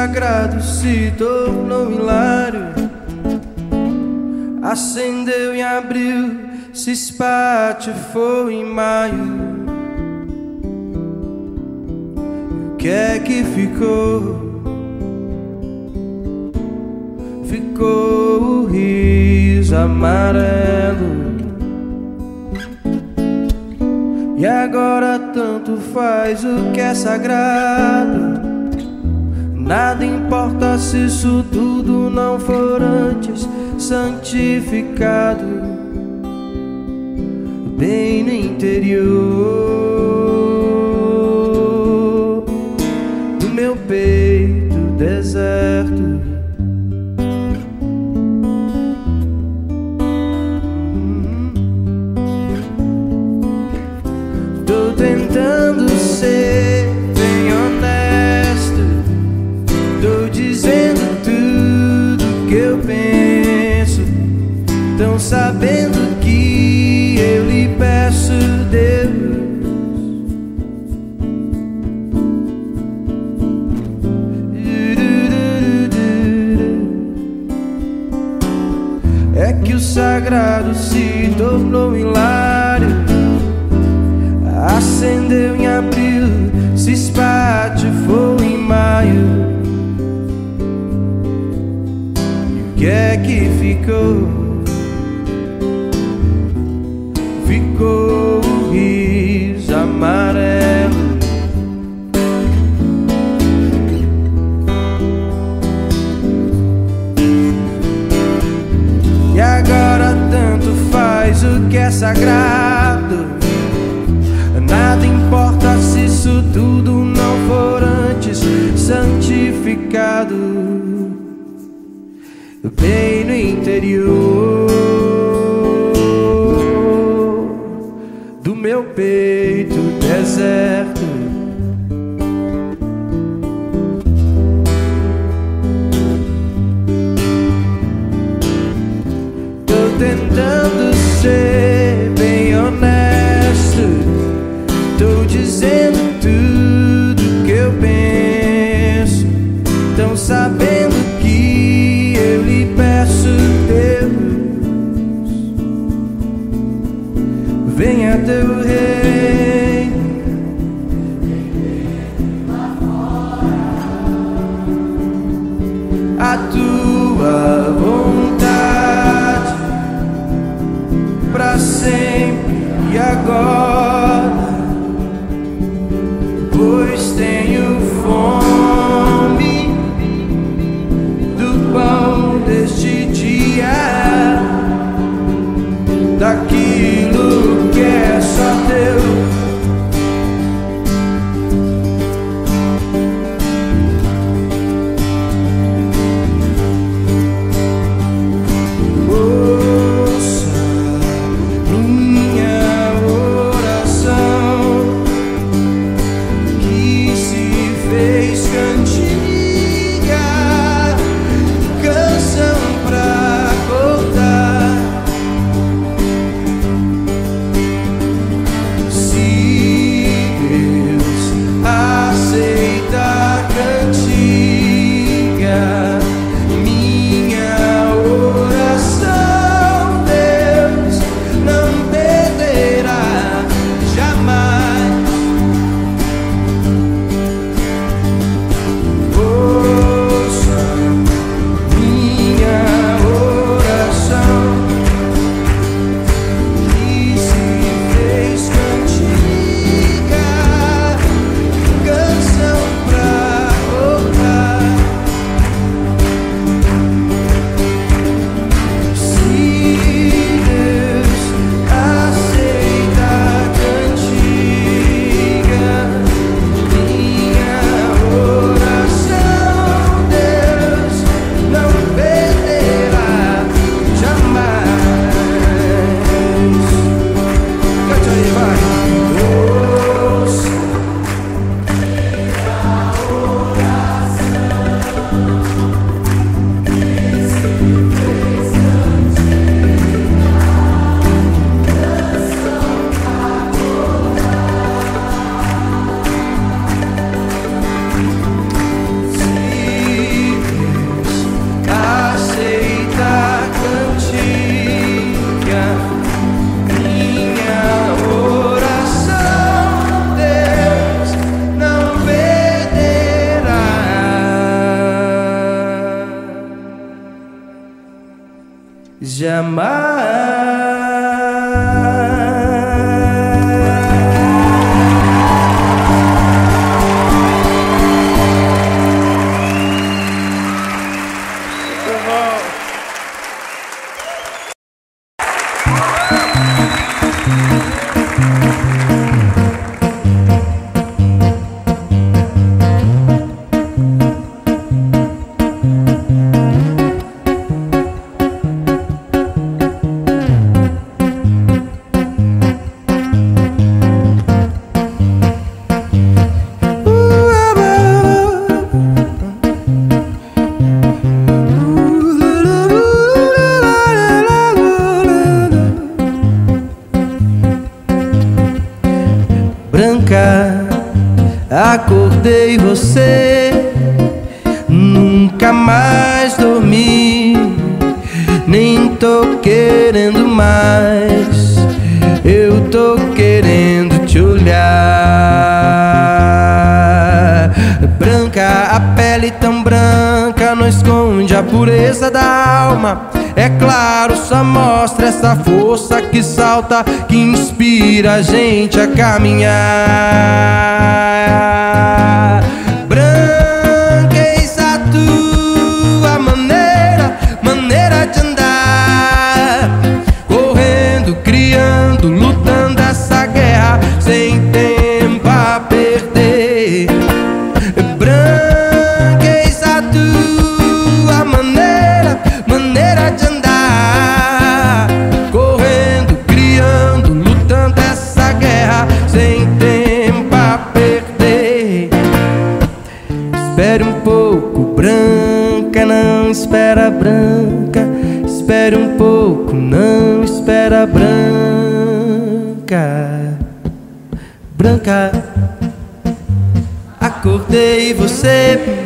sagrado se tornou hilário, acendeu em abril, se espatifou em maio. O que é que ficou? Ficou o riso amarelo. E agora tanto faz o que é sagrado. Nada importa se isso tudo não for antes santificado. Bem no interior do meu peito deserto. Tô tentando ser bem honesto, tô dizendo tudo que eu penso. Tão sabendo que eu lhe peço, Deus, é que o sagrado se tornou hilário, acendeu em abril, se espatifou em maio. E o que é que ficou? Ficou o riso amarelo. E agora tanto faz o que é sagrado. Nada importa se isso tudo não for antes santificado. Bem no interior do meu peito deserto. Tô tentando ser bem honesto, tô dizendo tudo que eu penso. Tão sabendo que eu lhe peço, Deus, venha teu reino, Branca, acordei você, nunca mais dormi, nem tô querendo mais, eu tô querendo te olhar. Branca, a pele tão branca não esconde a pureza da alma. É claro, só mostra essa força que salta, que inspira a gente a caminhar. Branca, eis a tua maneira de andar, correndo, criando, lutando essa guerra sem tempo a perder. Branca, eis a tua maneira de andar, correndo, criando, lutando essa guerra sem tempo a perder. Espere um pouco, branca, não espera, branca. Espere um pouco, não espera, branca. Branca, acordei você,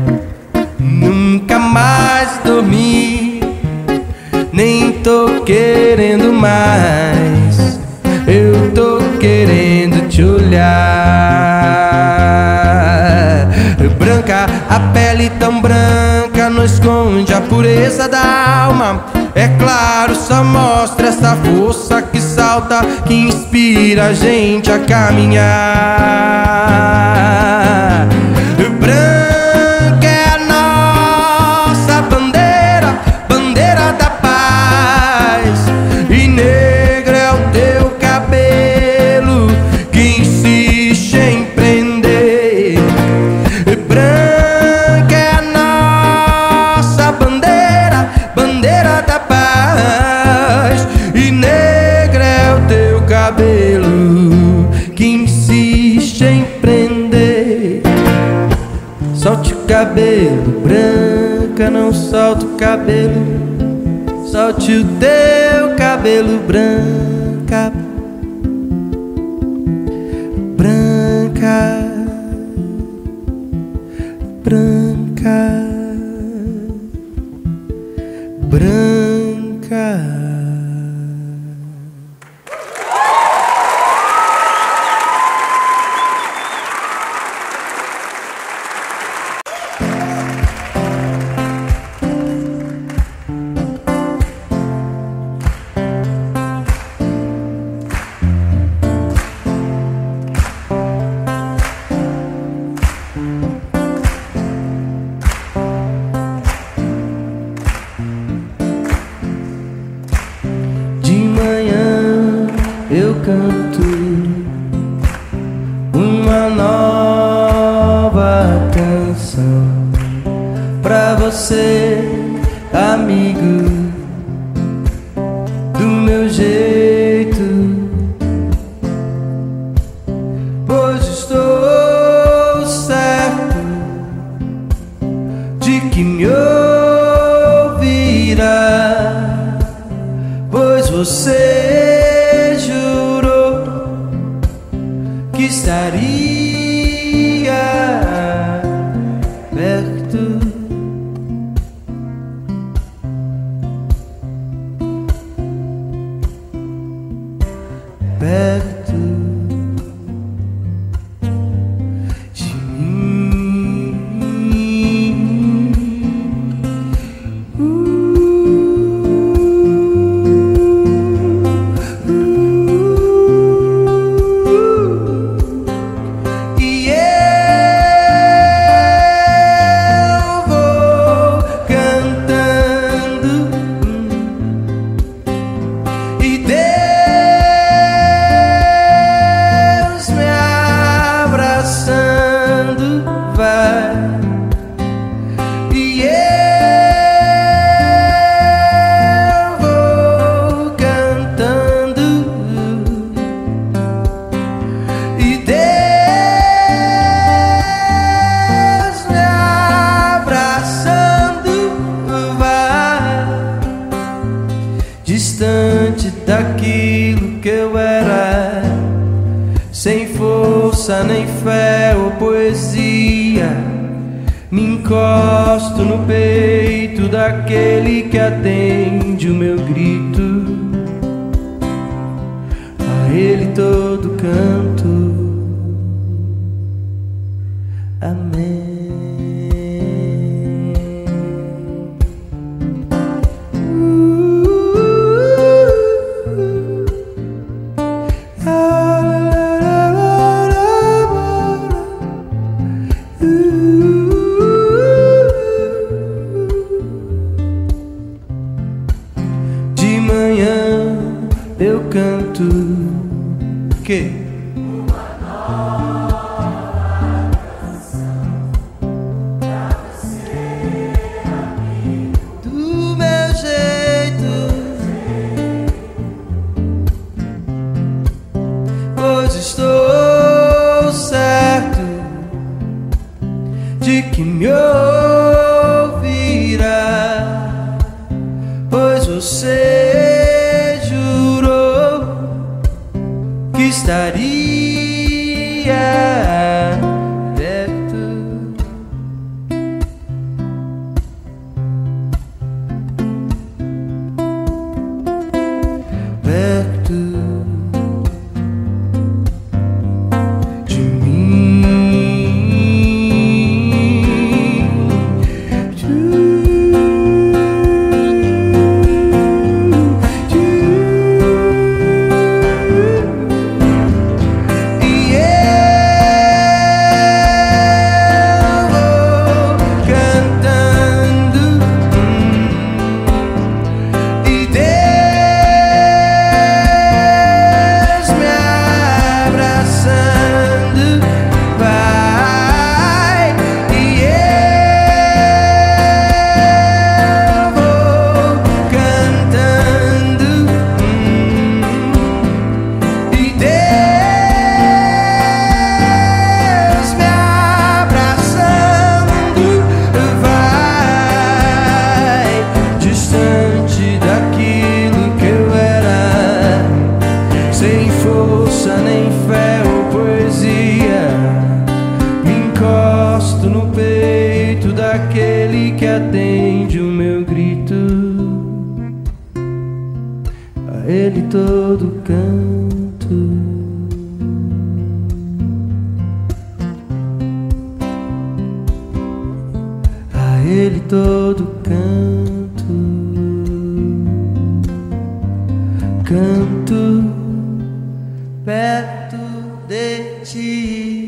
nunca mais dormi, nem tô querendo mais, eu tô querendo te olhar. Branca, a pele tão branca não esconde a pureza da alma. É claro, só mostra essa força que salta, que inspira a gente a caminhar. Branca é a nossa bandeira, bandeira da paz, e negra é o teu cabelo que insiste em prender. Branca é a nossa bandeira, bandeira da paz, e negra é o teu cabelo que insiste em prender. Solte o cabelo, branca, não solta o cabelo. Solte o teu cabelo, branca. Branca, branca, branca. Eu canto uma nova canção pra você, amigo, do meu jeito, pois estou certo de que me ouvirá, pois você que estaria perto. Perto de mim. distante daquilo que eu era, sem força nem fé ou poesia. Me encosto no peito daquele que atende o meu grito. A ele todo canto. Amém. De manhã eu canto que do meu jeito, pois estou certo de que me ouvirá, pois você jurou que estaria perto. Perto de mim. E eu vou cantando, e Deus me abraçando vai. E eu vou cantando, e Deus me abraçando vai. Distante daquilo que eu era, sem força nem fé ou poesia. Me encosto no peito daquele que atende o meu grito. A ele todo canto. A ele todo canto. Canto perto de ti.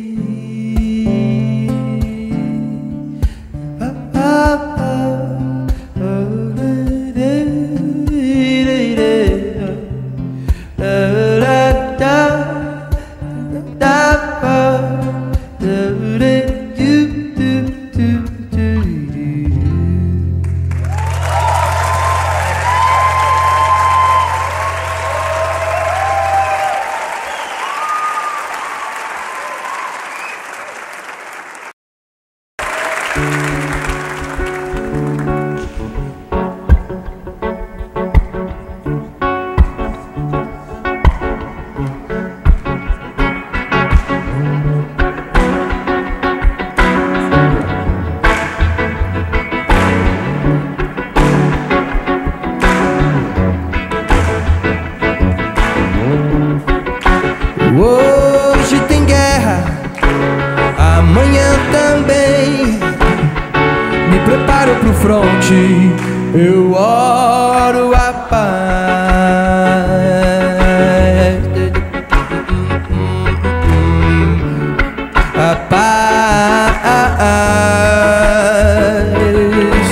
Hoje tem guerra, amanhã também. Me preparo pro fronte, eu oro a paz. A paz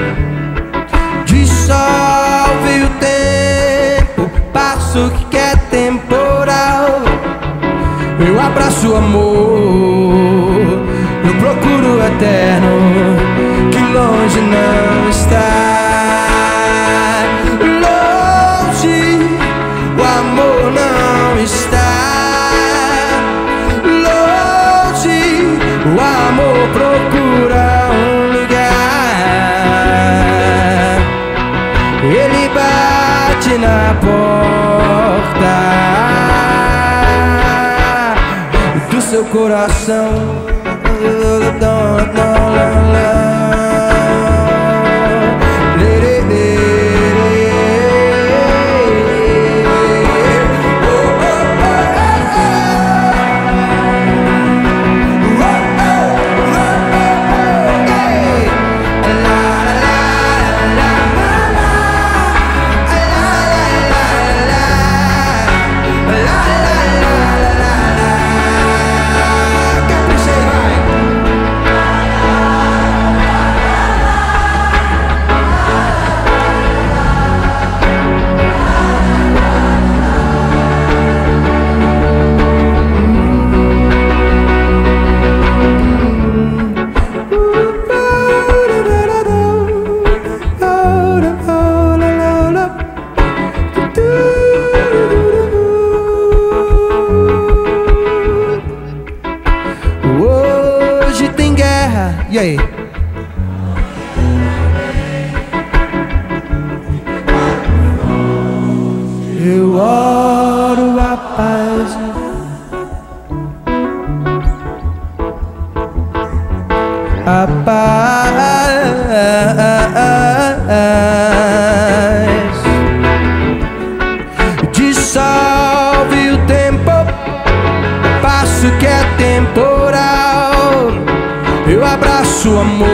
dissolve o tempo, passo que é temporal. Eu abraço o amor, eu procuro o eterno, que longe não está. Longe, o amor não está. Longe, o amor procura um lugar. Ele bate bate na porta do seu coração. Hoje tem guerra, e aí? Eu oro a paz, a paz. Dissolve o tempo, passo que é temporal. Eu abraço o amor,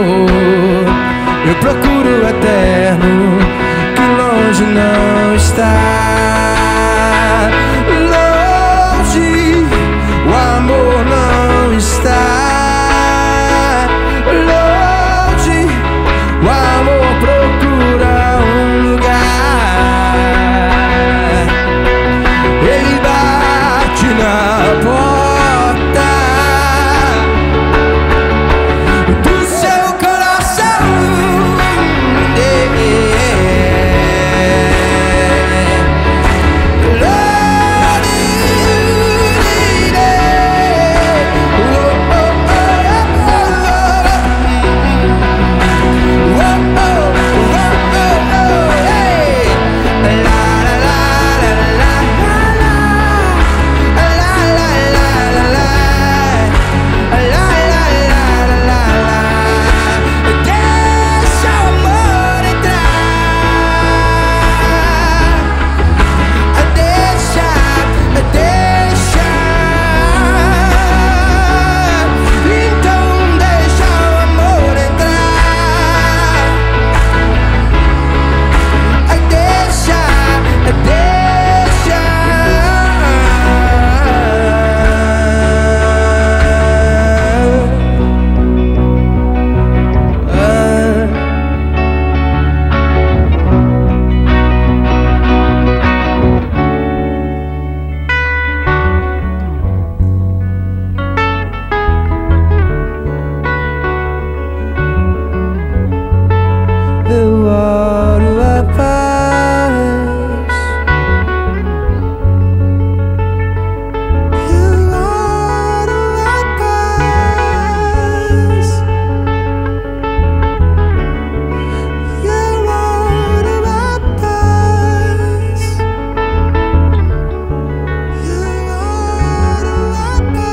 eu procuro o eterno, que longe não está. Longe, o amor não está. Longe, o amor procura um lugar. Ele bate na porta do seu coração. Eu oro a paz, eu oro a paz, eu oro a paz, eu oro a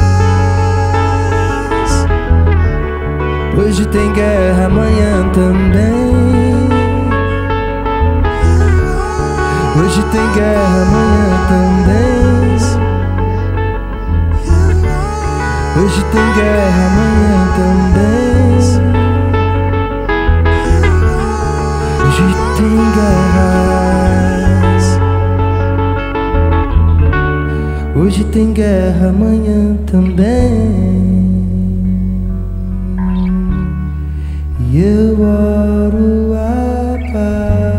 paz. Hoje tem guerra, amanhã também. Hoje tem guerra, amanhã também. Hoje tem guerra, amanhã também. Hoje tem guerras. Hoje tem guerra, amanhã também. E eu oro a paz.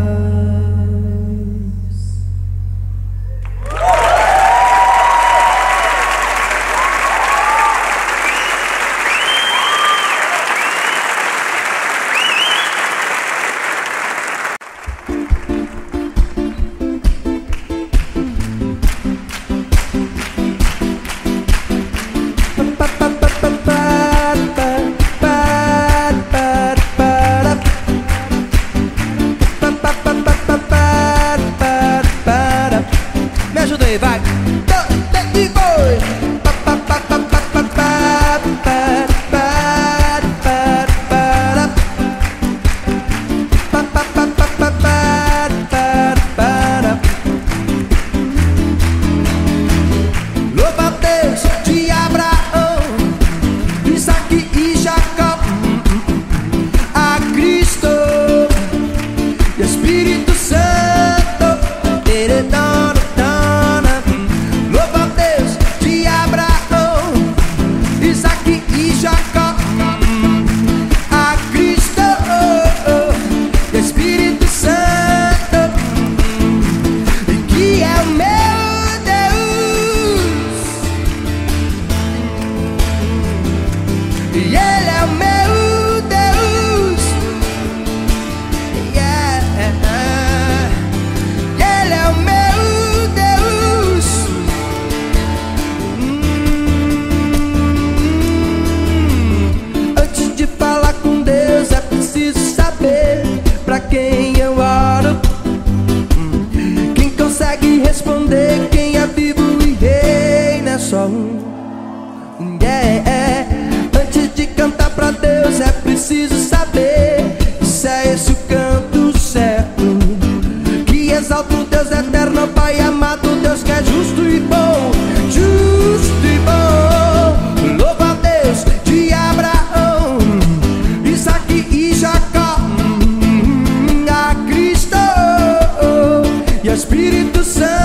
exalto, Deus eterno, Pai amado, Deus que é justo e bom, justo e bom. Louva a Deus de Abraão, Isaque e Jacó, a Cristo e Espírito Santo.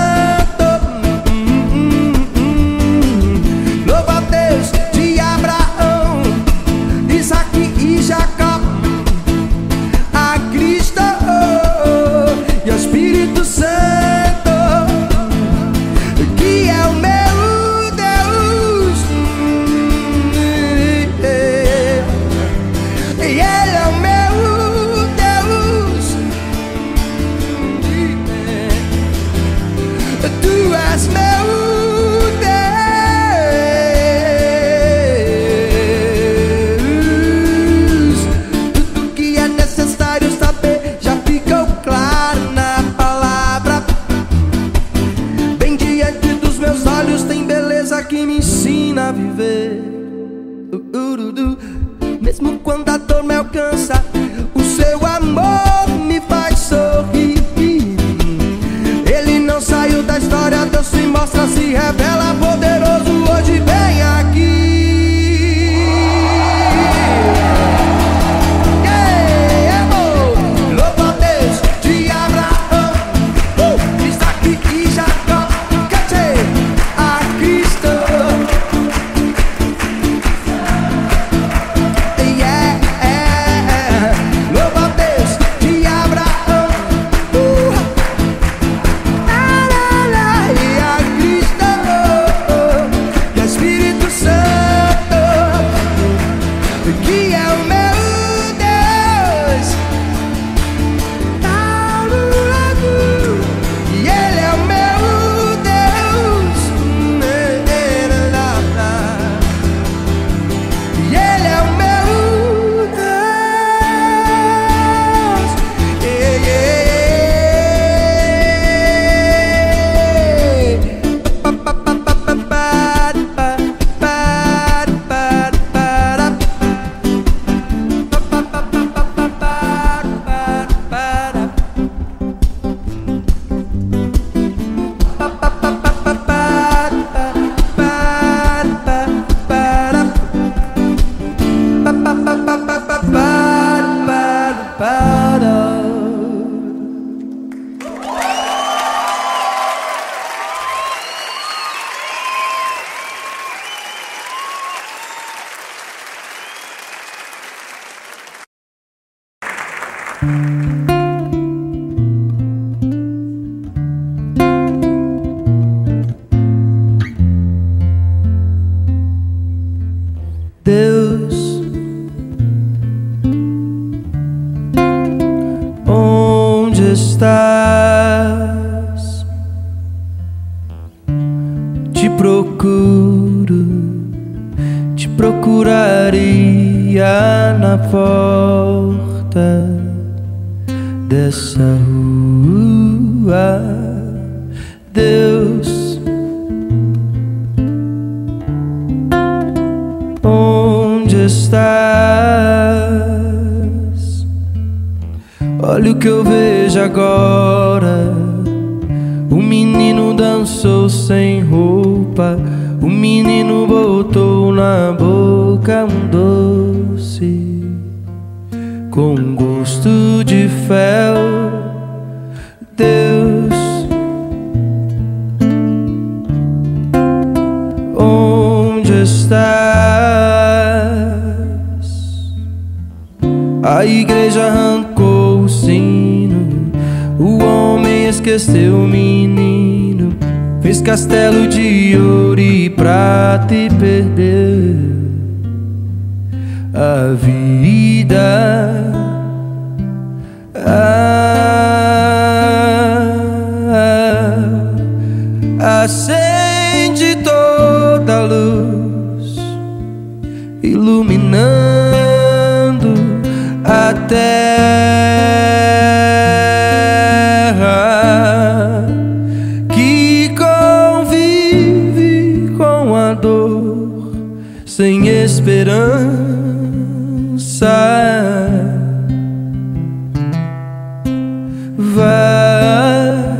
Louva a Deus de Abraão, Isaque e Jacó, a Cristo e Espírito Santo, que é o meu Deus, e Ele é o meu Deus. Tu és meu Deus. Tudo que é necessário saber já ficou claro na palavra. Bem diante dos meus olhos tem beleza que me ensina a viver. Mesmo quando a dor me alcança, o seu amor me faz sorrir. Ele não saiu da história, Deus se mostra, se revela poderoso. Hoje vem aqui. Louva a Deus de Abraão, Isaque e Jacó, a Cristo. Louva a Deus de Abraão, e a Cristo e Espírito Santo, que é o meu Deus. E Ele é o meu Deus. E Ele é o meu Deus. Deus, onde estás? Te procuro, te procuraria na porta dessa rua. Deus, onde estás? Olha o que eu vejo agora. O menino dançou sem roupa, o menino botou na boca um doce com gosto de fel. Deus, onde estás? A igreja arrancou o sino, o homem esqueceu o menino, fez castelo de ouro e prata e perdeu a vida. Acende toda a luz, iluminando a terra que convive com a dor sem esperança. Vai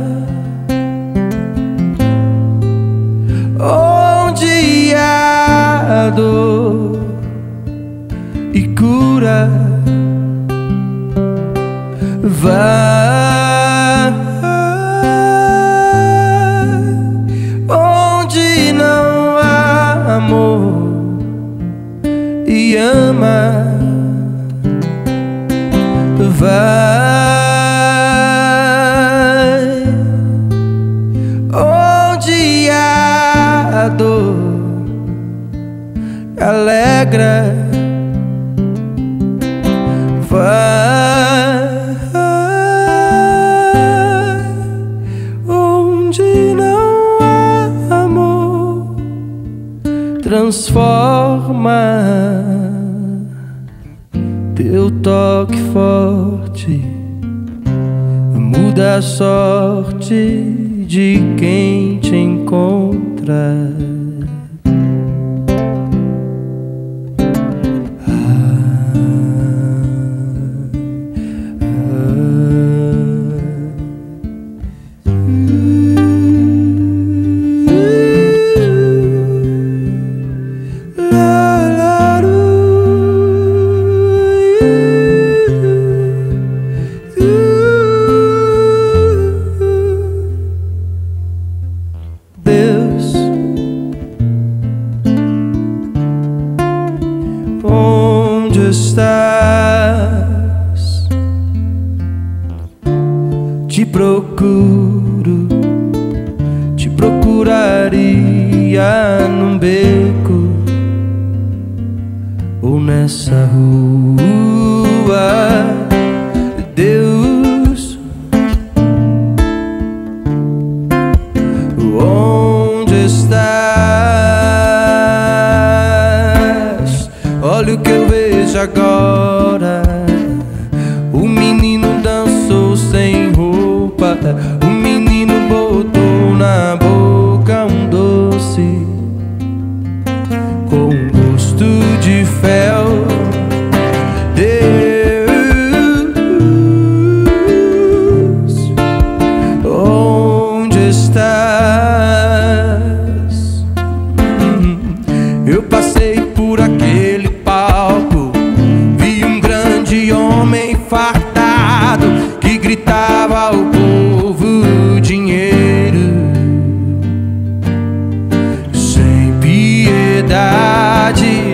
alegra. Vai onde não há amor, transforma teu toque forte, muda a sorte de quem te encontra. Deus, onde estás? Te procuro, te procuraria num beco ou nessa rua. Deus, onde estás? Olha o que eu vejo agora. O menino dançou sem roupa, o menino botou na boca um doce com gosto de fel. Deus, onde estás? Eu passei por aquele palco, vi um grande homem fartado que gritava ao povo dinheiro sem piedade.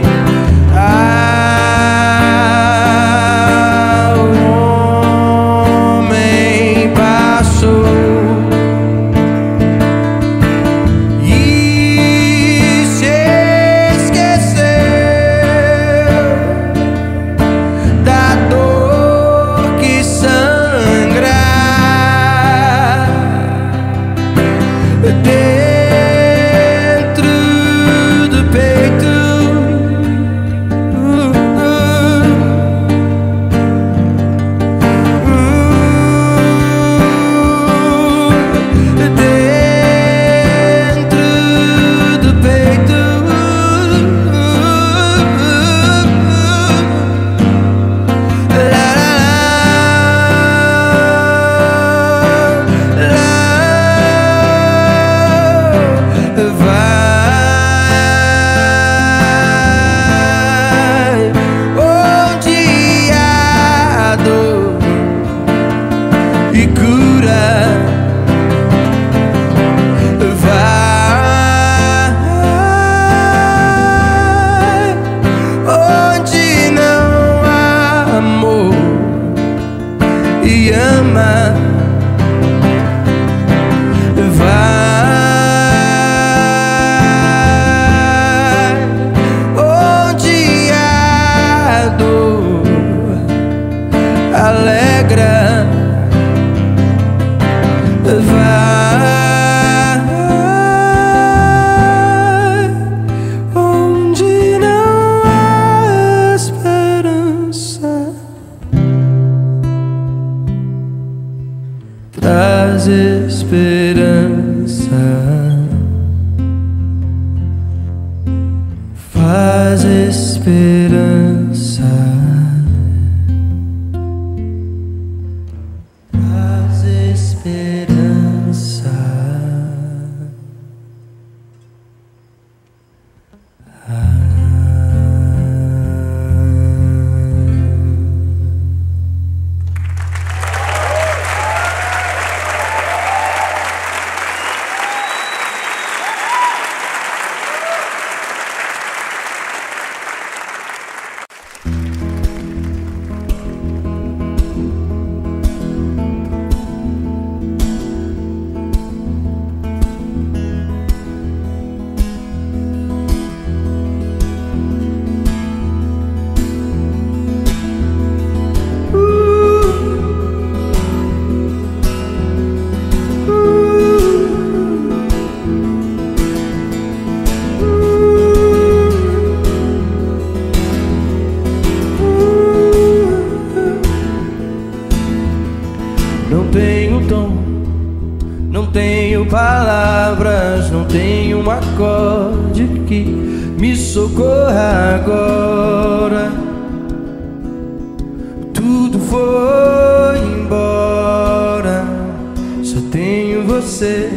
O homem passou e se esqueceu da dor que sangra dentro do peito. Dentro do peito. Vai onde há dor e cura. Vai onde não há amor e ama. Vai onde há dor, alegra. Vai onde não há esperança, traz esperança, faz esperança. Faz esperança. Não tenho palavras, não tenho um acorde que me socorra agora. Tudo foi embora, só tenho você.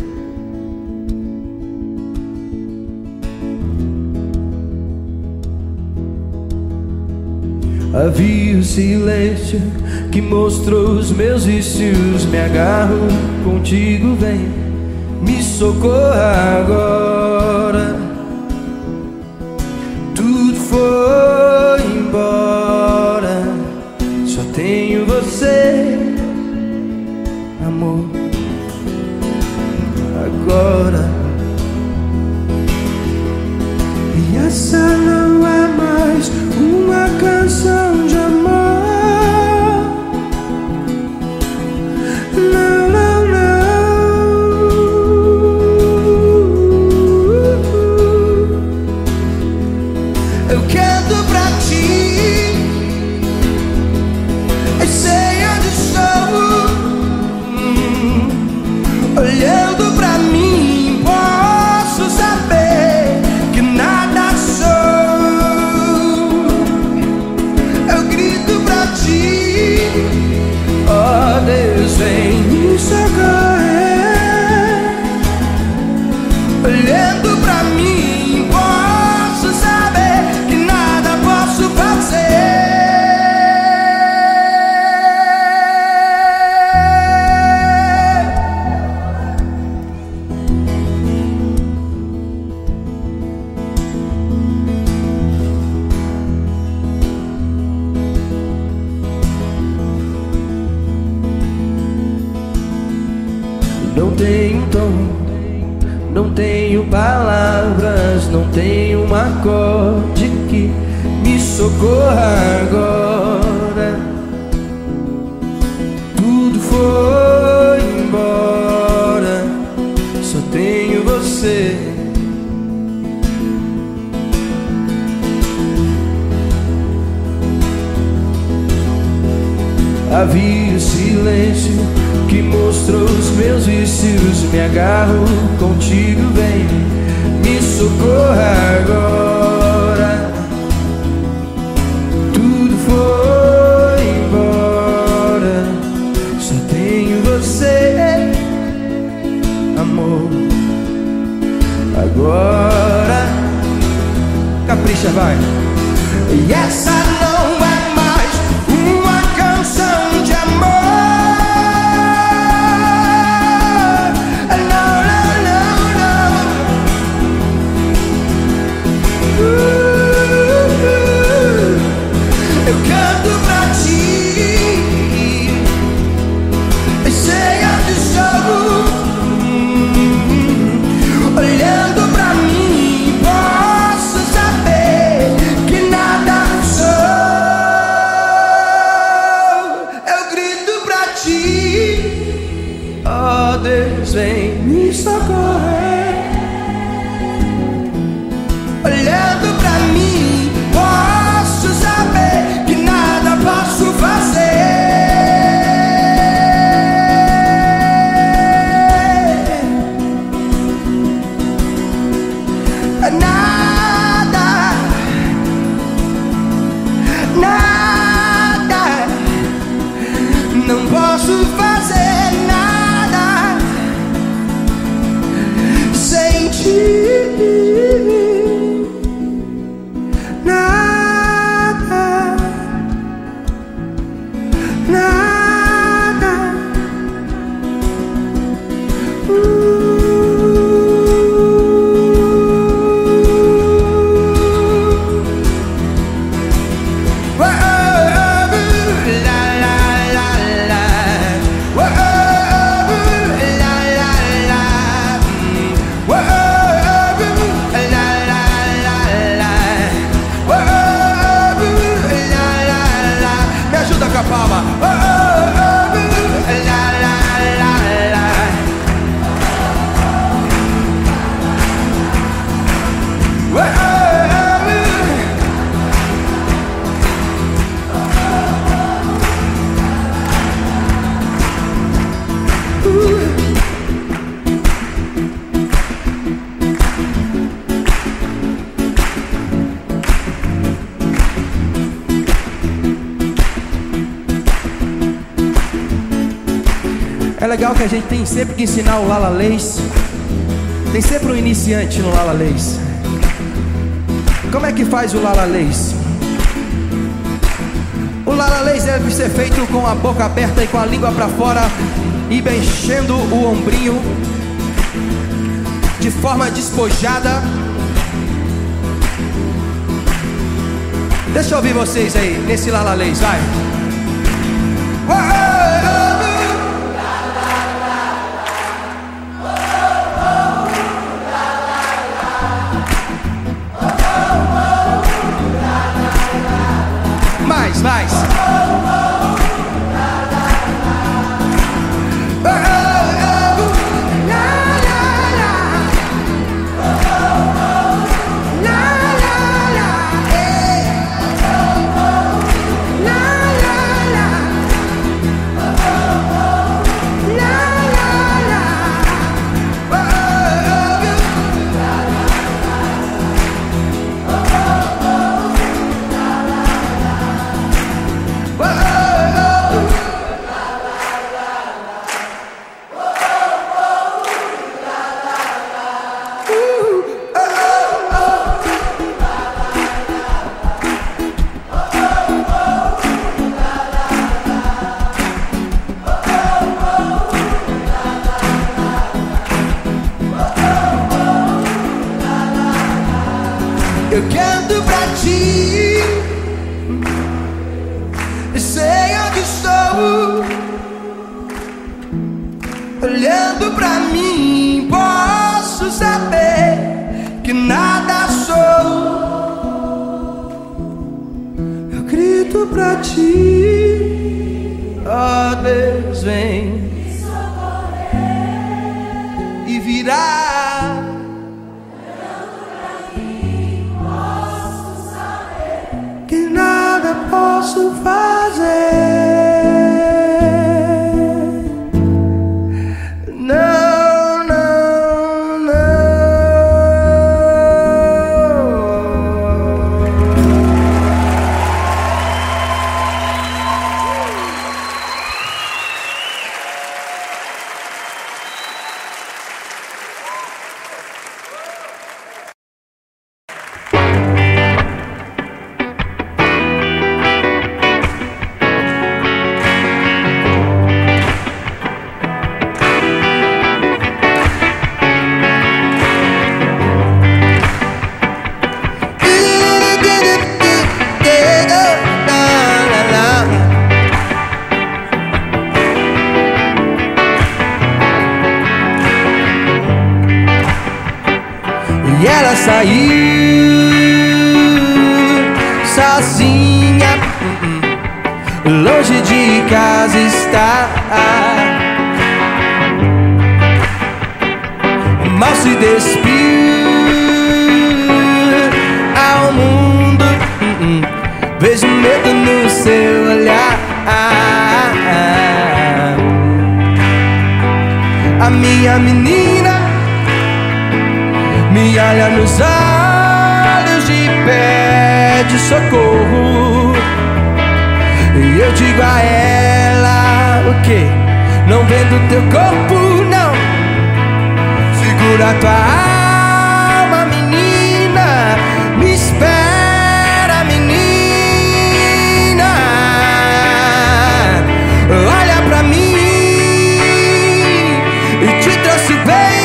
Havia o silêncio que mostrou os meus vícios. Me agarro contigo, vem, me socorra agora. Tudo foi embora, só tenho você, amor, agora. E essa não é mais uma canção de amor. Não, não, não. Eu canto pra ti, eu sei onde estou. Olhando pra mim, posso saber que nada sou. Oh Deus, vem me socorrer. Olhando pra mim, posso saber que nada posso fazer. Não tenho tom, não tenho palavras, não tenho um acorde que me socorra agora. Tudo foi embora, só tenho você. Havia o silêncio que mostrou os meus vícios. Me agarro contigo, vem, me socorra agora. Tudo foi embora, só tenho você, amor, agora. Capricha, vai. E essa não é mais uma canção de amor. Eu canto pra ti, eu sei onde estou. Olhando pra mim, posso saber que nada sou. Eu grito pra ti, oh Deus, vem me socorrer. Olhando pra mim, posso saber que nada posso fazer. Nada, nada, não posso fazer nada legal que a gente tem sempre que ensinar o Lala Lace. Tem sempre um iniciante no Lala Lace. Como é que faz o Lala Lace? O Lala Lace deve ser feito com a boca aberta e com a língua pra fora, e mexendo o ombrinho de forma despojada. Deixa eu ouvir vocês aí nesse Lala Lace, vai. Mais. Eu canto pra ti, sei onde estou. Olhando pra mim, posso saber que nada sou. Eu grito pra ti, ó Deus, vem me socorrer e virar. Posso fazer. Não, não, não. E ela saiu sozinha, longe de casa está. Mal se despiu ao mundo, vejo medo no seu olhar. A minha menina me olha nos olhos e pede socorro. E eu digo a ela: o quê? Não vendo teu corpo, não. Segura tua alma, menina. Me espera, menina. Olha pra mim e te trouxe bem.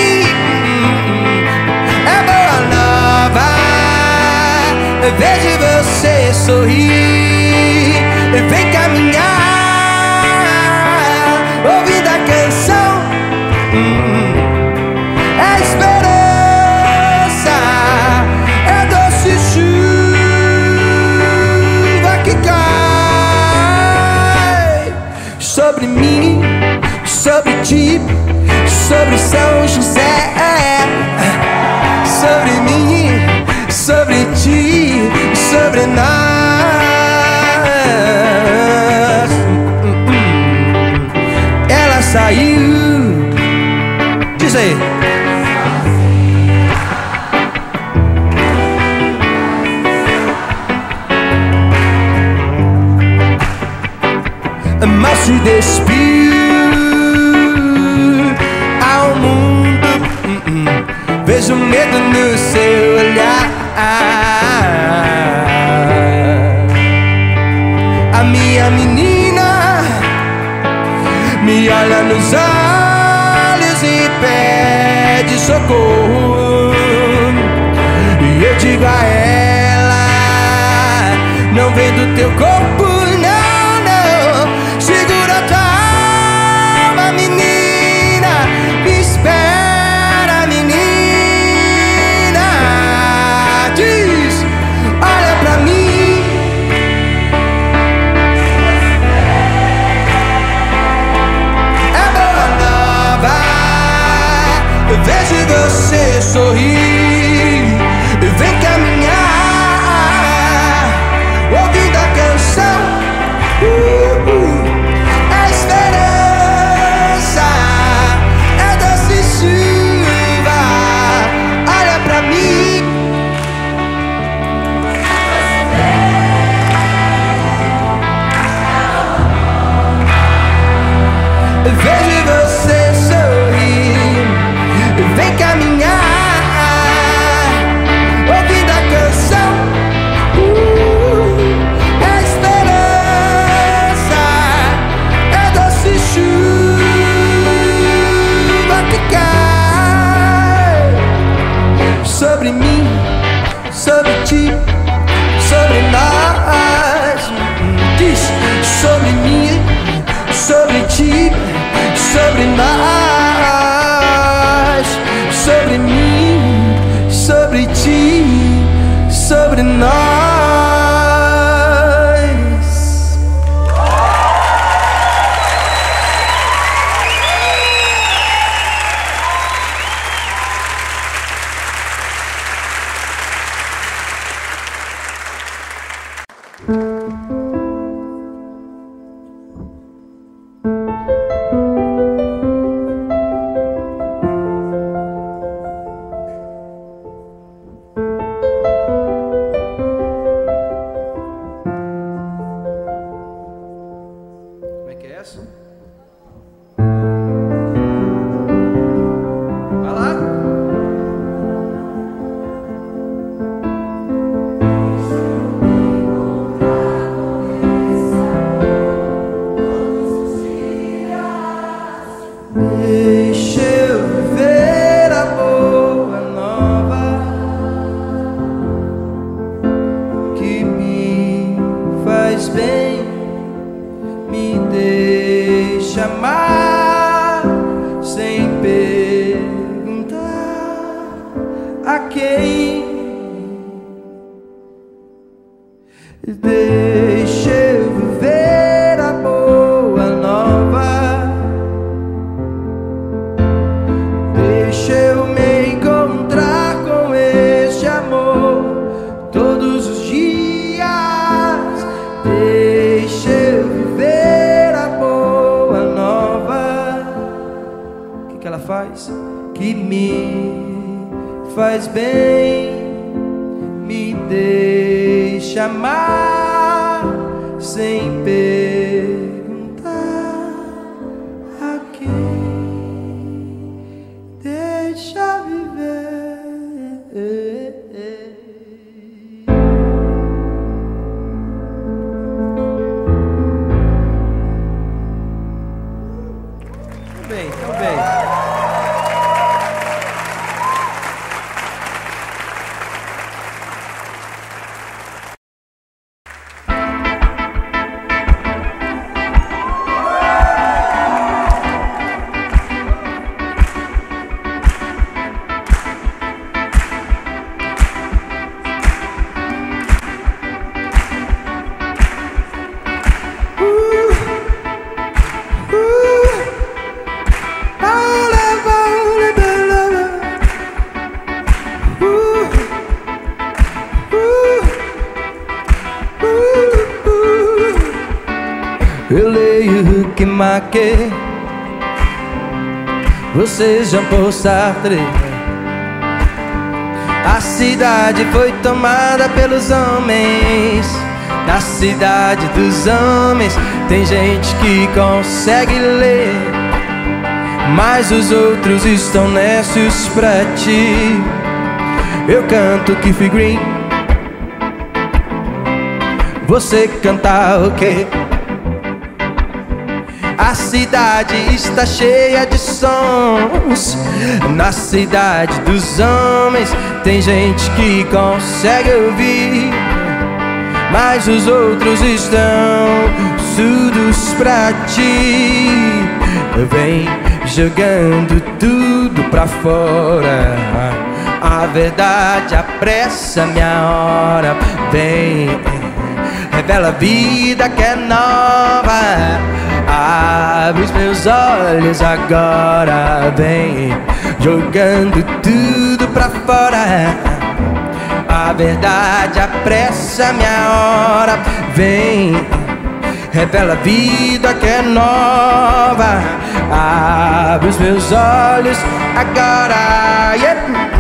Vejo você sorrir, vem caminhar, ouvindo a canção. É esperança, é doce chuva que cai sobre mim, sobre ti, sobre São José, sobre mim, sobre ti, sobre nós. Ela saiu, diz aí. Mal se despiu vejo medo no seu olhar. A minha menina me olha nos olhos e pede socorro. E eu digo a ela: não vendo teu corpo, não, não. Segura tua alma, menina, me espera, menina. Diz, olha pra mim. É boa nova. Eu vejo você sorrir e vem caminhar, ouvindo a canção. É esperança, é doce chuva. Olha pra mim. Vejo você sorrir, vem caminhar, ouvindo a canção. É esperança, é doce chuva que cai sobre mim, sobre ti, sobre nós. Diz, sobre mim, sobre ti, sobre nós. Sobre mim, sobre ti, sobre nós. Como é que é essa? Vai lá. Deixa eu ver a boa nova que me faz bem. Me deixa amar sem perguntar a quem. Deixa eu viver a boa nova. Deixa eu me encontrar com este amor todos os dias. Deixa eu viver a boa nova. O que ela faz? Que me faz bem. Me deixa amar sem perguntar a quem. Deixa viver. Bem, tão bem. Eu leio o que maquei. Você Jean Paul Sartre. A cidade foi tomada pelos homens. Na cidade dos homens tem gente que consegue ler. mas os outros estão nécios pra ti. Eu canto Keith Green, você canta o quê? A cidade está cheia de sons. Na cidade dos homens tem gente que consegue ouvir, mas os outros estão surdos pra ti. Vem jogando tudo pra fora, a verdade apressa minha hora. Vem, revela a vida que é nova. Abre os meus olhos agora. Vem jogando tudo pra fora, a verdade apressa minha hora. Vem, revela a vida que é nova. Abre os meus olhos agora. Yeah.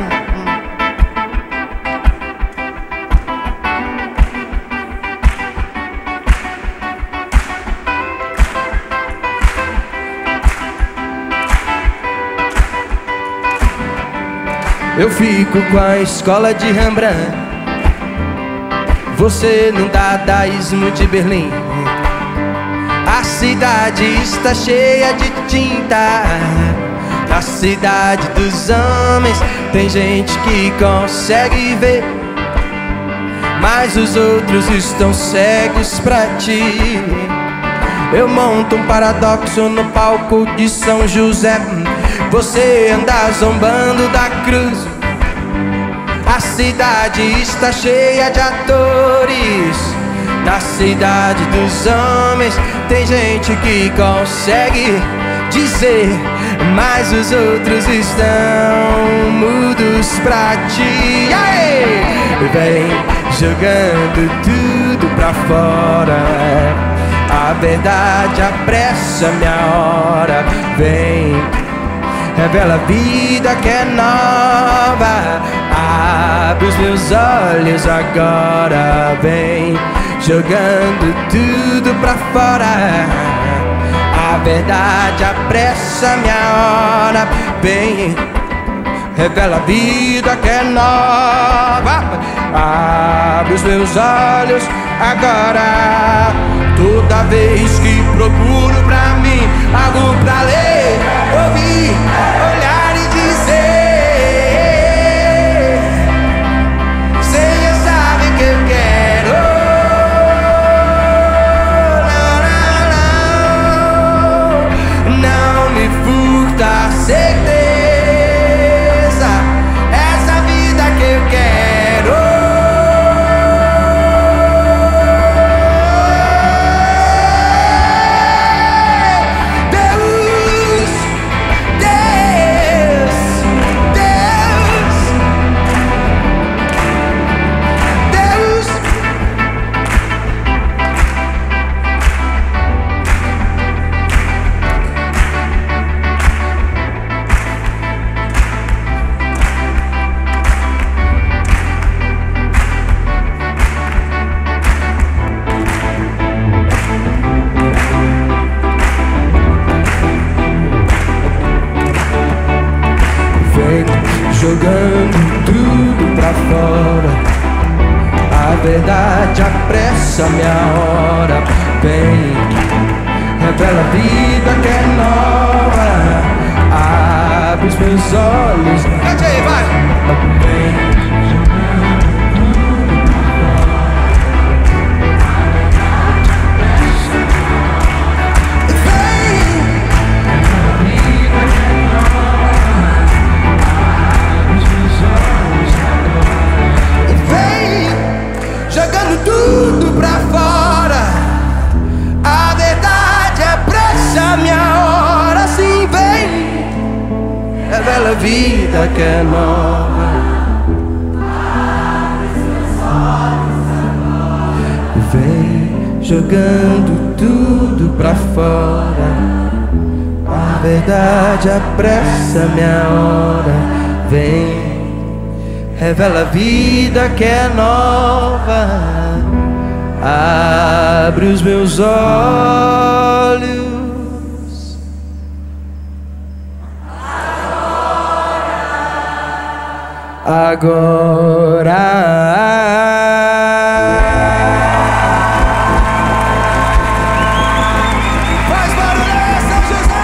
Eu fico com a escola de Rembrandt, você no dadaísmo de Berlim. A cidade está cheia de tinta. Na cidade dos homens tem gente que consegue ver, mas os outros estão cegos pra ti. Eu monto um paradoxo no palco de São José, você anda zombando da cruz. A cidade está cheia de atores. Na cidade dos homens tem gente que consegue dizer, mas os outros estão mudos pra ti. Aê! Vem jogando tudo pra fora, a verdade apressa minha hora. Vem, revela a vida que é nova. Abre os meus olhos agora. Vem jogando tudo pra fora, a verdade apressa minha hora. Vem, revela a vida que é nova. Abre os meus olhos agora. Toda vez que procuro pra mim algo pra ler, ouvir, olhar e dizer, Senhor sabe que eu quero. Não me furta a certeza, essa vida que eu quero. Jogando tudo pra fora, a verdade apressa minha hora. Vem, revela a vida que é nova. Abre os meus olhos. Cante aí, vai! Vem. Tudo pra fora, a verdade apressa minha hora. Sim, vem, revela a vida que é nova. Vem jogando tudo pra fora, a verdade apressa minha hora. Vem, revela a vida que é nova. Abre os meus olhos Faz barulho, São José!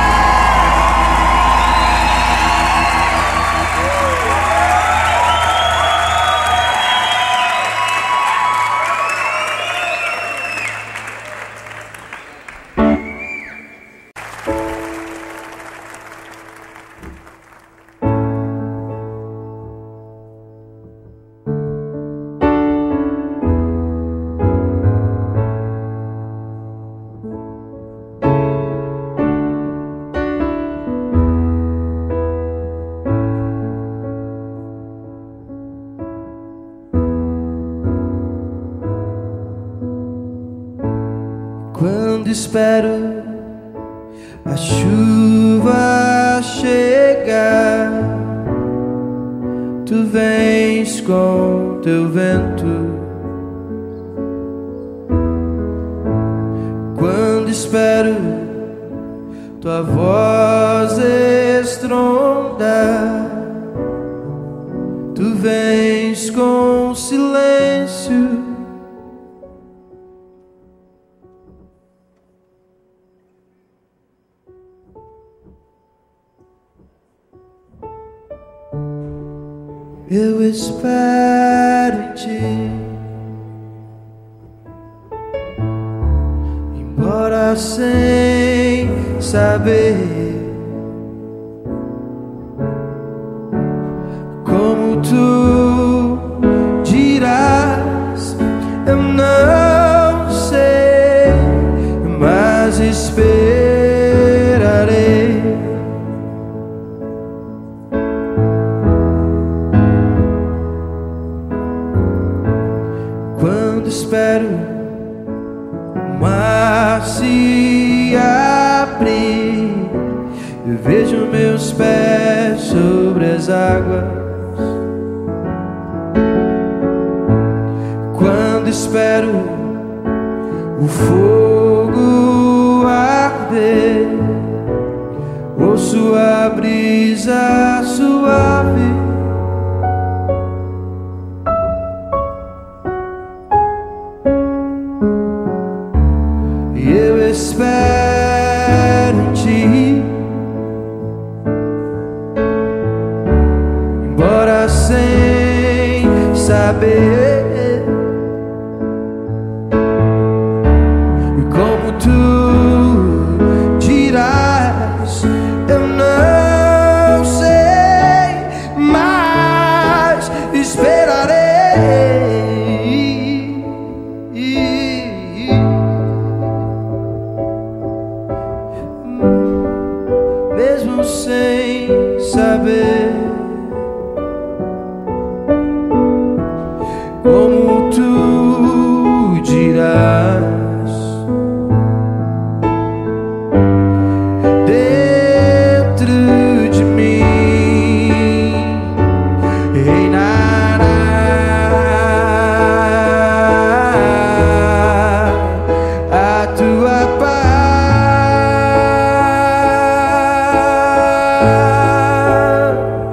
Quando espero a chuva chegar, tu vens com teu vento. Quando espero tua voz estrondar, tu vens com silêncio. Eu espero em ti, embora sem saber como tu dirás. Eu não sei, mas esperarei. Quando espero o mar se abrir, eu vejo meus pés sobre as águas. Quando espero o fogo arder, ouço a brisa suave. Eu espero em ti, embora sem saber como tu dirás. Eu não sei, mas esperarei. Mesmo sem saber como tu dirás, dentro de mim reinará a tua paz.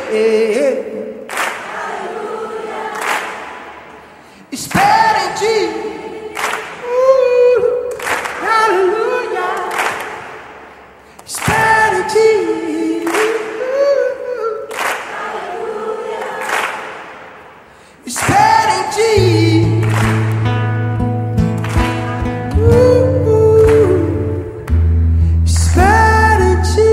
Espera em ti. Aleluia. Espera em ti. Espera em ti. Espera em ti.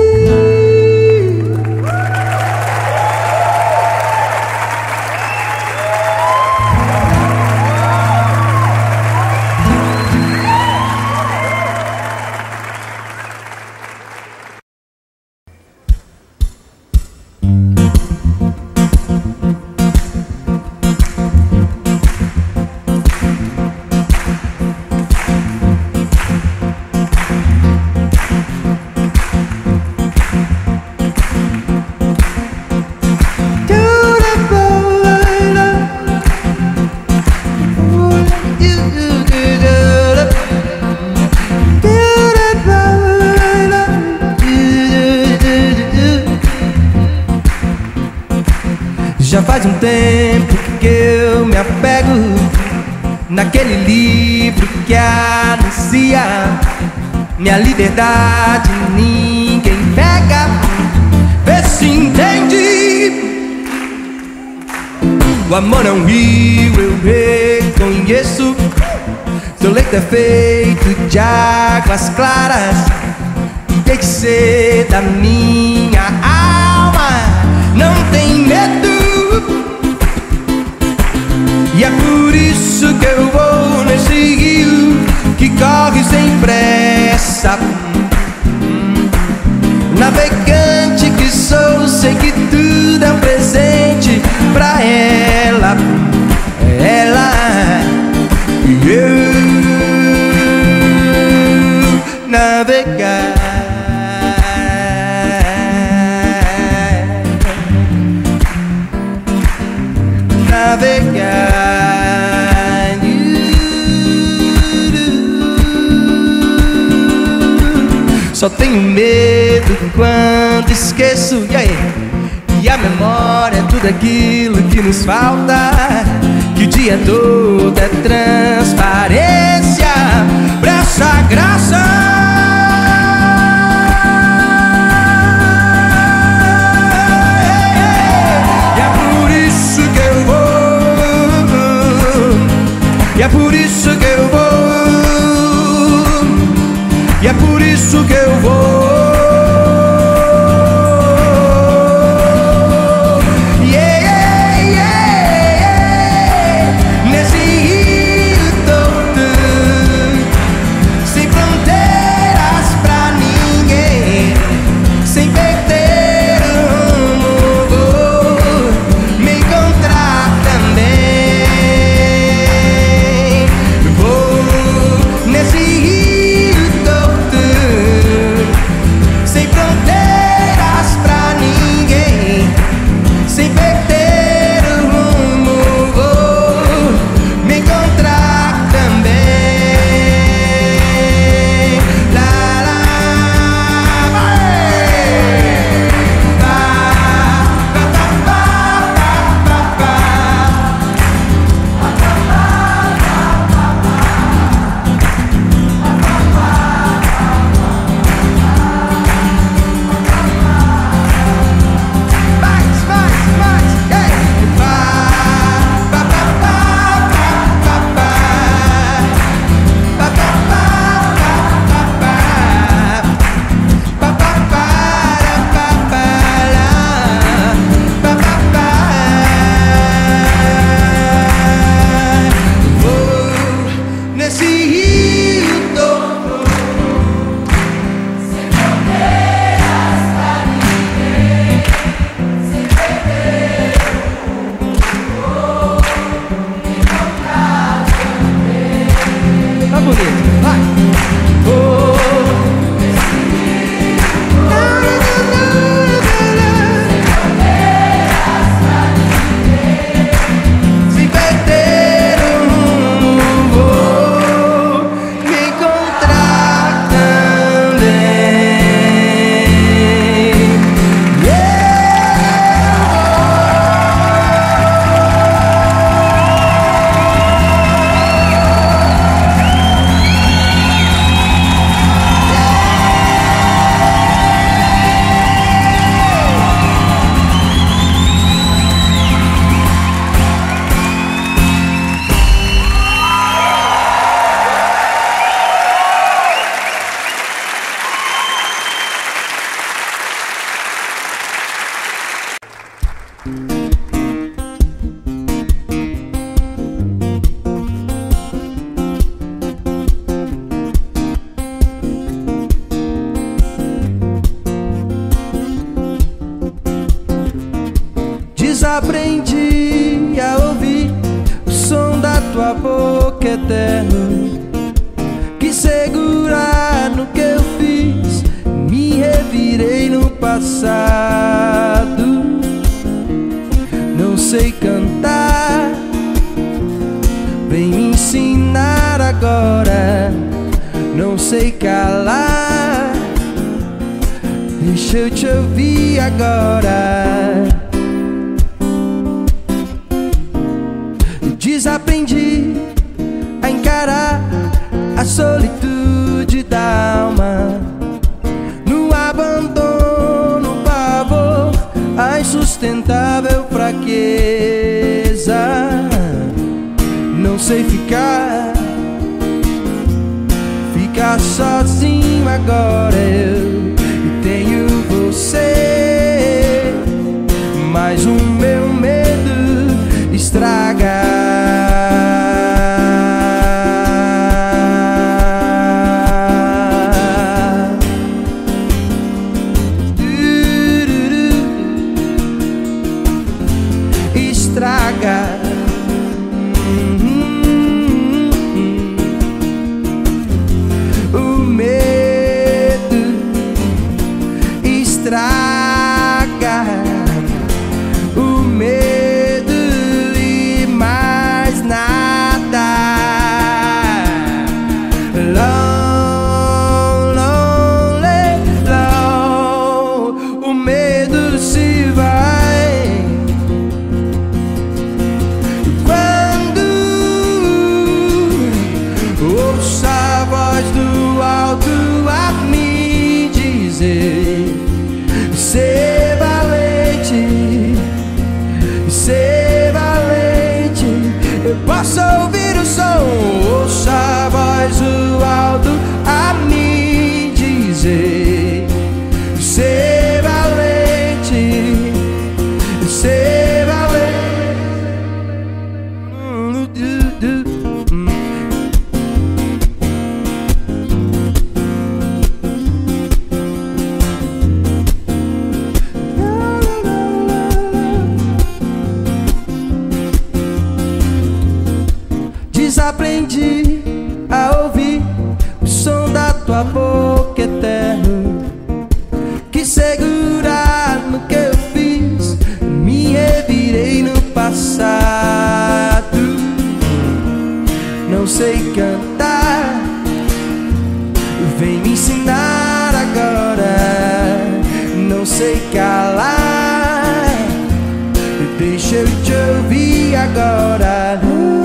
Já faz um tempo que eu me apego naquele livro que anuncia minha liberdade, ninguém pega. Vê se entende. O amor é um rio, eu reconheço. Seu leito é feito de águas claras. Deixe ser da minha alma. Não tem medo. E é por isso que eu vou nesse rio que corre sem pressa. Navegante que sou, sei que tudo é um presente pra ela. Ela e eu navegar. Navegar. Só tenho medo quando esqueço. E aí? E a memória é tudo aquilo que nos falta. Que o dia todo é transparência pra essa graça. E é por isso que eu vou. E é por isso que eu vou. Yeah, yeah, yeah. Nesse rio todo sem fronteira. Desaprendi a ouvir o som da tua boca eterno, que segurar no que eu fiz. Me revirei no passado. Não sei cantar, vem me ensinar agora. Não sei calar, deixa eu te ouvir agora. Desaprendi a encarar a solitude da alma, no abandono, pavor, a insustentável fraqueza. Não sei ficar sozinho agora. Eu tenho você, mas o meu medo estraga. Estraga. O medo estraga. O medo e mais nada. Lonely, o medo se vai quando ouço a voz do alto a me dizer: ser valente, ser valente. Eu posso ouvir o som, ouço a voz do alto a me dizer: ser valente, ser valente. Desaprendi a ouvir o som da tua boca eterno, que segurar no que eu fiz. Me revirei no passado. Não sei cantar, vem me ensinar agora. Não sei calar, deixa eu te ouvir agora.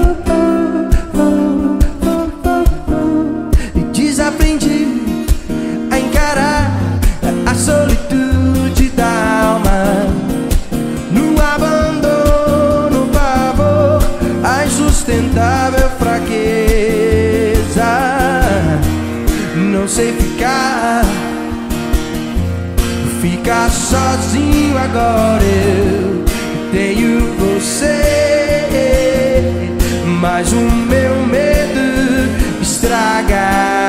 Desaprendi a encarar a solitude da alma, no abandono, pavor, a insustentável fraqueza. Não sei ficar sozinho agora. Eu tenho você, mas o meu medo estraga.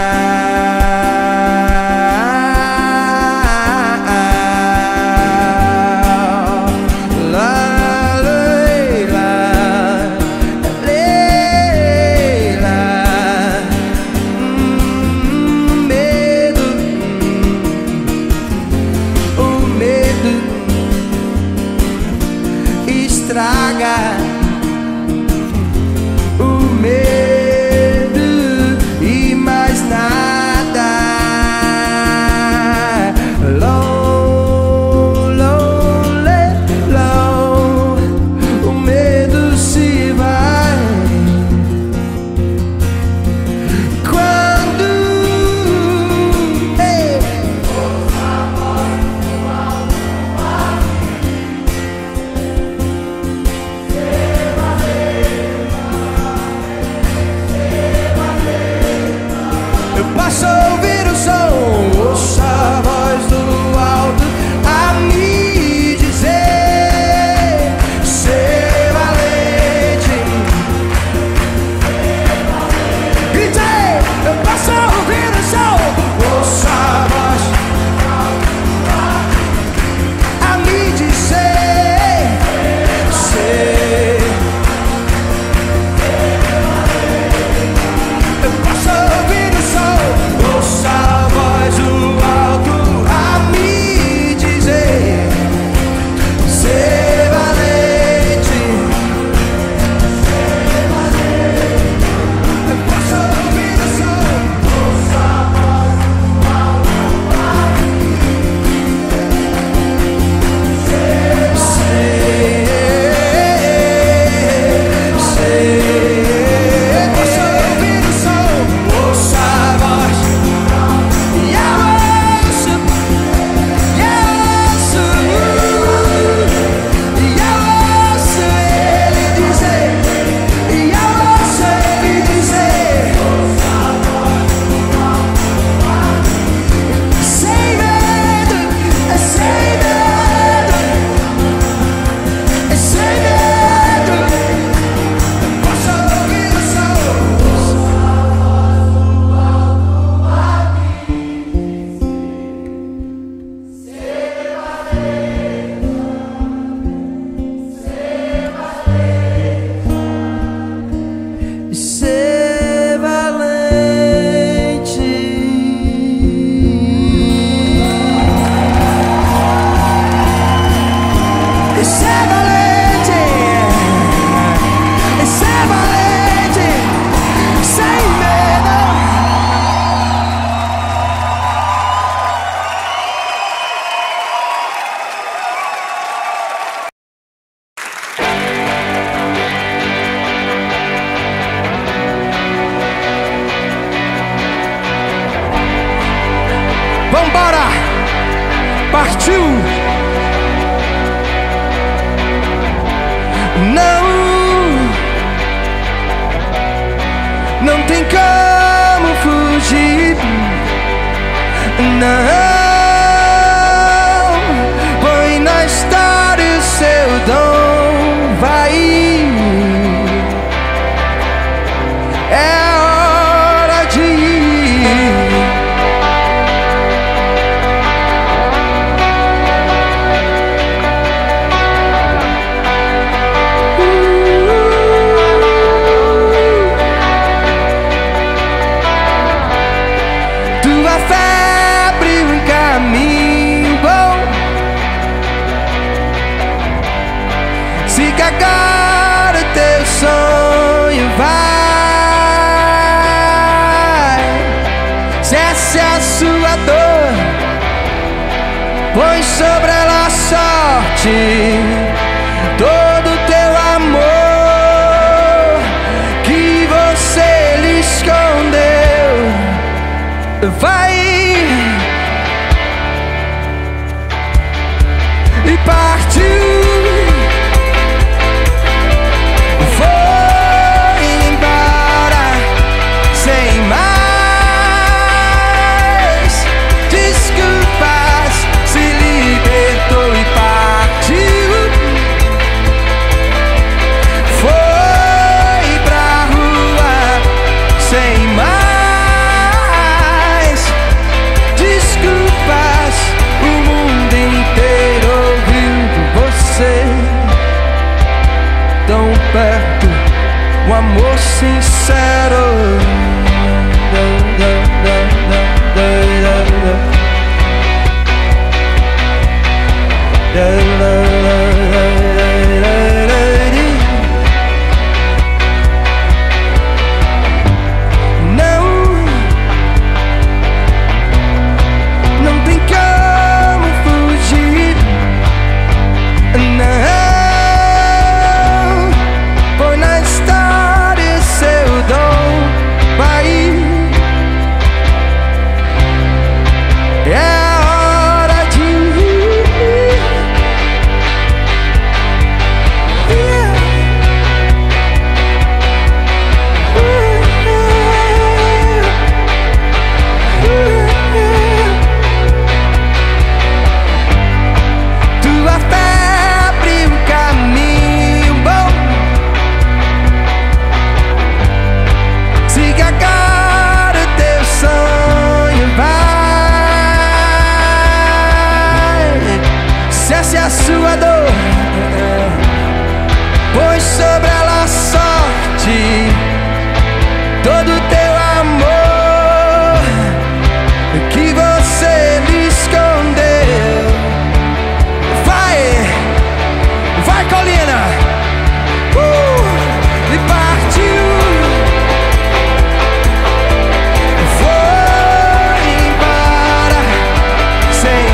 Estraga o medo e mais nada. Lonely, o medo se vai quando tem como fugir. Não. Põe na história o seu dom. Vai. É hora de ir. Tua fé abriu um caminho bom. Siga agora o teu sonho, vai. Cesse a sua dor, põe sobre ela a sorte. Todo o teu amor que você lhe escondeu, vai. E partiu. Foi embora sem mais desculpas. Se libertou e partiu. Foi pra rua sem mais desculpas. O mundo inteiro ouviu você. Tão perto, um amor sincero. Não tem como fugir. Não. Põe na história seu dom. Vai. É hora de ir. Tua fé abriu um caminho bom. Siga agora o teu sonho, vai. Cesse a sua dor, põe sobre ela a sorte. Todo o teu amor que você lhe escondeu, vai. Vai, colina. E partiu. Foi embora sem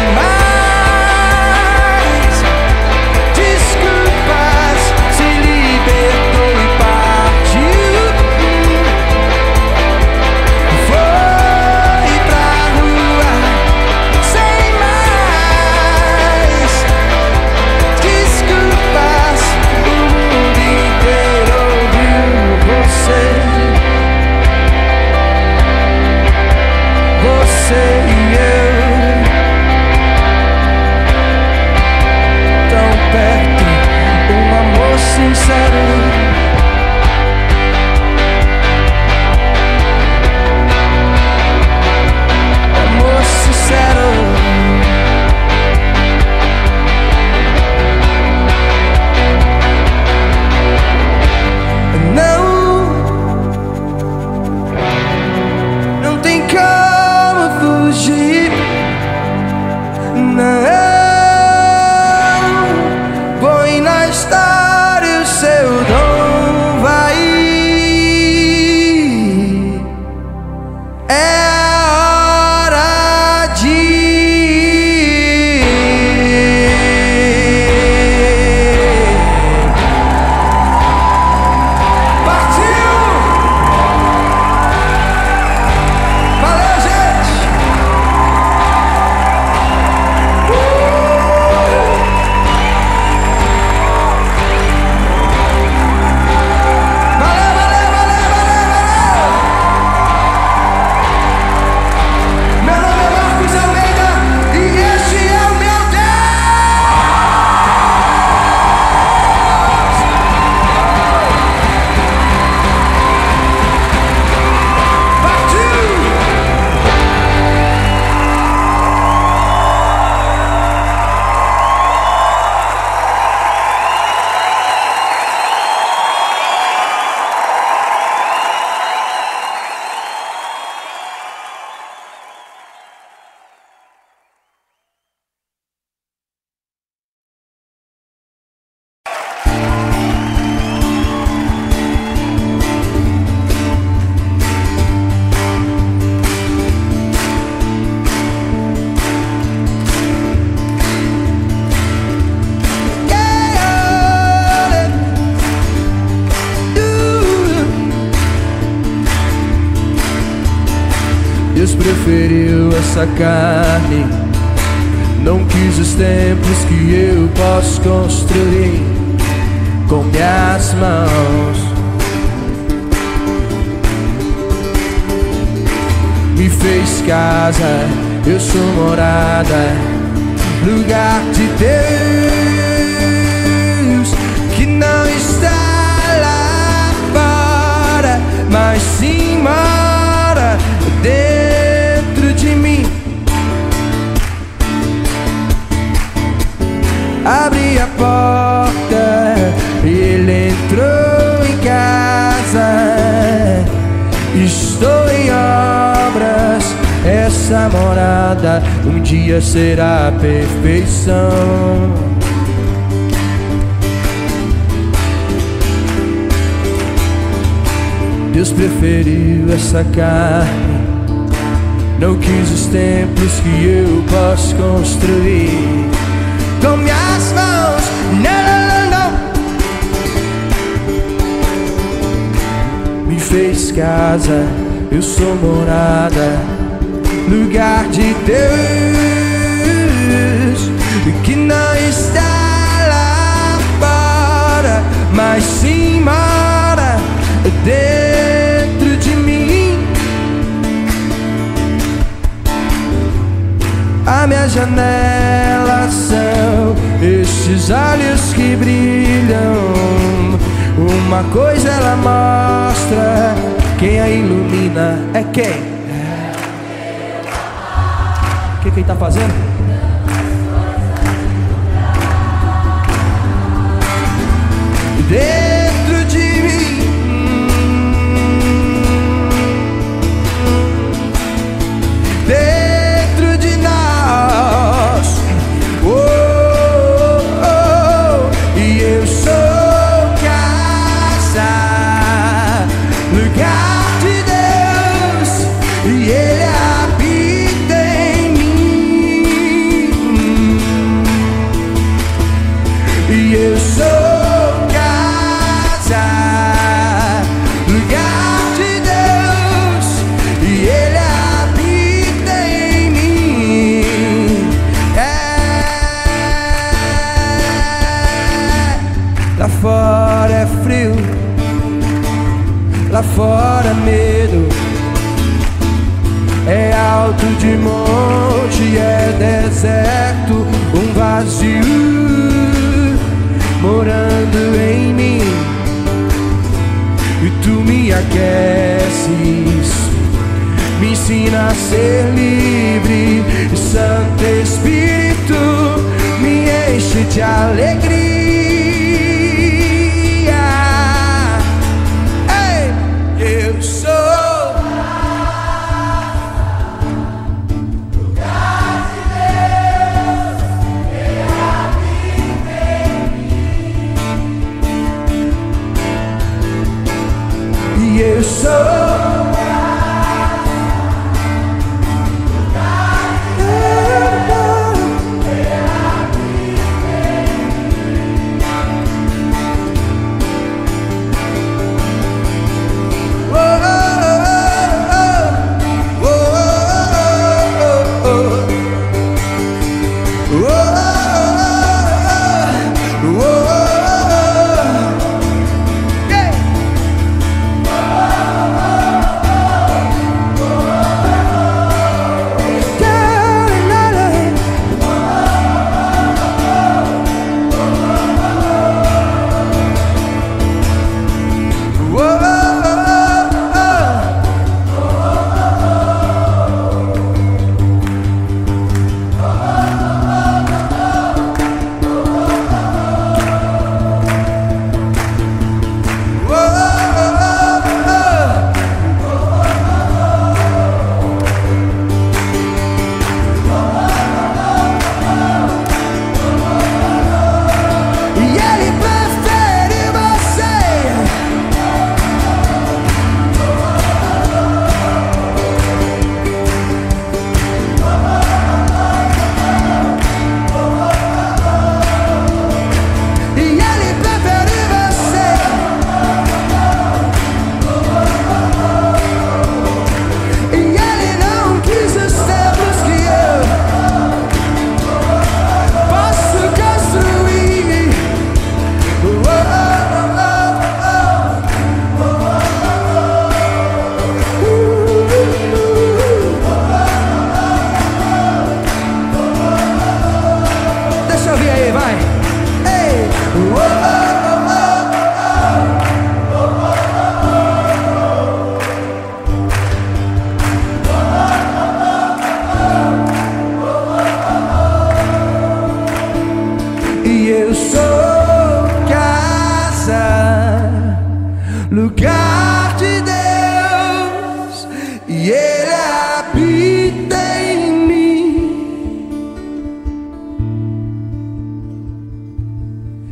mais desculpas. Se libertou e partiu. Foi pra rua sem mais desculpas. O mundo inteiro ouviu você. Você e eu, tão perto, um amor sincero. Amor sincero. Não. Não tem como fugir. Não. Põe na história o seu dom. Vai. É hora de ir. Partiu. Valeu, gente. preferiu essa carne, não quis os templos que eu posso construir com minhas mãos. Me fez casa, eu sou morada, lugar de Deus, que não está lá fora, mas sim mora dentro de mim. Abri a porta e ele entrou em casa. Estou em obras, essa morada um dia será a perfeição. Deus preferiu essa carne, não quis os templos que eu posso construir com minhas mãos. Não, não, não. Me fez casa, eu sou morada, lugar de Deus, que não está lá fora, mas sim mora dentro de mim. A minha janela são estes olhos que brilham. Uma coisa ela mostra, quem a ilumina é quem? O que ele tá fazendo? Dentro de mim, dentro de nós. Oh, oh, oh. E eu sou casa, lugar de Deus, e Ele habita em mim. E eu sou casa, lugar de Deus, e Ele habita em mim. Lá fora é frio, lá fora medo, é alto de monte, é deserto, um vazio morando em mim. E tu me aqueces, me ensina a ser livre. Santo Espírito me enche de alegria. Ei, eu sou eu sou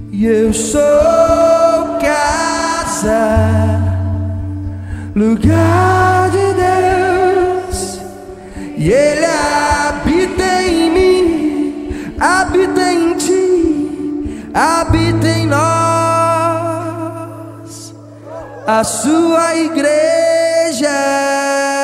E eu sou casa, lugar de Deus, e Ele habita em mim, habita em ti, habita em nós, a sua igreja.